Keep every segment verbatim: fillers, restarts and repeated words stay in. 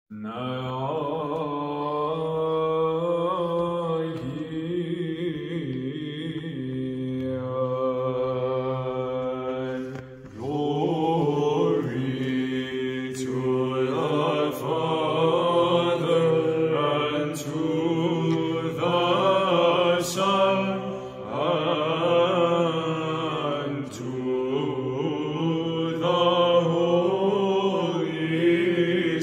Glory to the Father and to the Son and to the Holy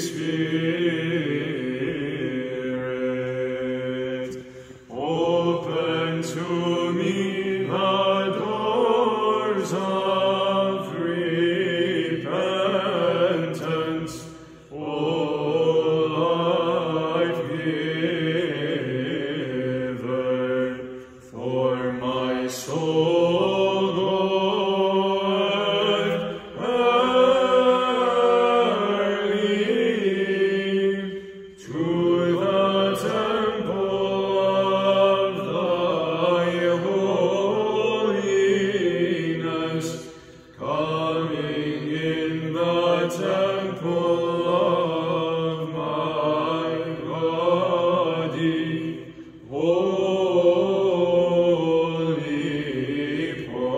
Spirit. Open to me the doors of repentance, O life-giver, for my soul goeth early to the temple of thy holiness, coming in the temple of my body, wholly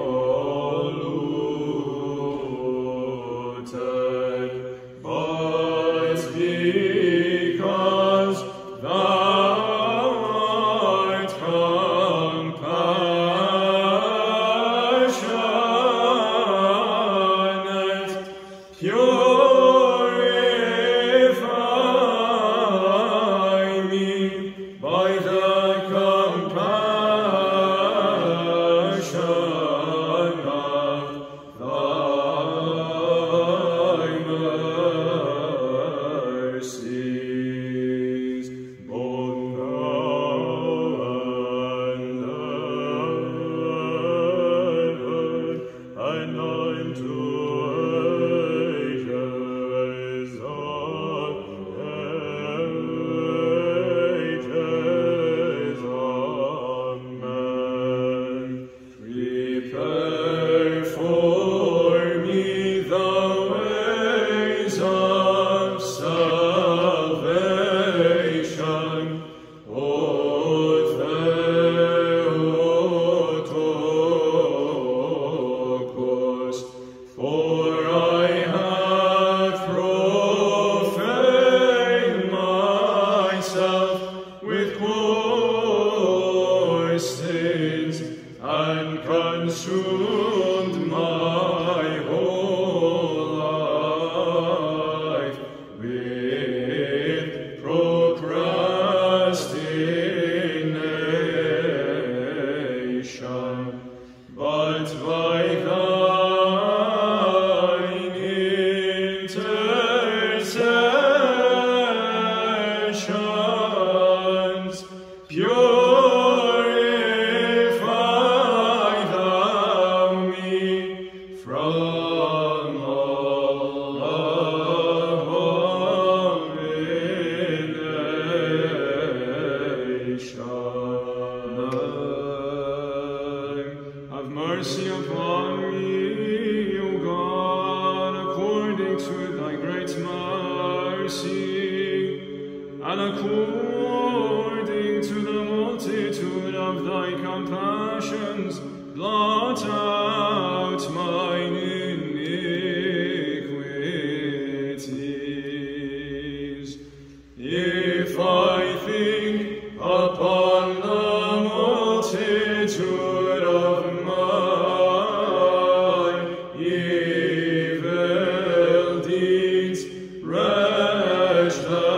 polluted, but because thou art compassionate, purify me by the compassion of thy mercies, both now and ever, and unto ages of ages. Amen. Prepare for me the ways of salvation, O Theotokos, for I have profaned myself with coarse sins, and consumed my whole life with procrastination. But by thine intercessions, purify thou me from all abomination. Have mercy upon me, O God, according to thy great mercy, and according to the multitude of thy compassions, blot out mine iniquities. If I think upon the multitude of my evil deeds, wretched